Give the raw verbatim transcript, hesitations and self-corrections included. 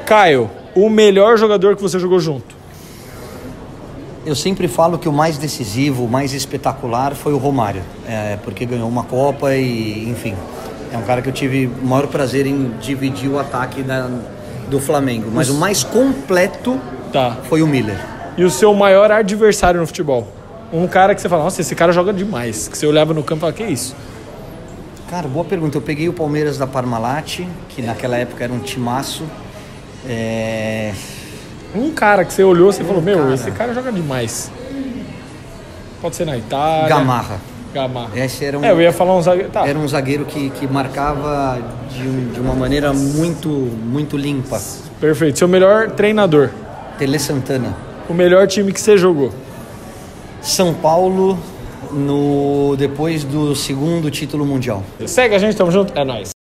Caio, o melhor jogador que você jogou junto? Eu sempre falo que o mais decisivo, o mais espetacular foi o Romário, é, porque ganhou uma Copa e, enfim, é um cara que eu tive o maior prazer em dividir o ataque da, do Flamengo. Mas o mais completo tá. foi o Miller. E o seu maior adversário no futebol? Um cara que você fala, nossa, esse cara joga demais. Que você olhava no campo e falava, que isso? Cara, boa pergunta. Eu peguei o Palmeiras da Parmalat, que naquela época era um timaço. É... Um cara que você olhou e você um falou, meu, cara. esse cara joga demais. Pode ser na Itália. Gamarra. Gamarra. Esse era um, é, eu ia falar um zagueiro. Tá. Era um zagueiro que, que marcava de, um, de uma maneira muito, muito limpa. Perfeito. Seu melhor treinador? Tele Santana. O melhor time que você jogou? São Paulo, no, depois do segundo título mundial. Segue a gente, tamo junto. É nóis.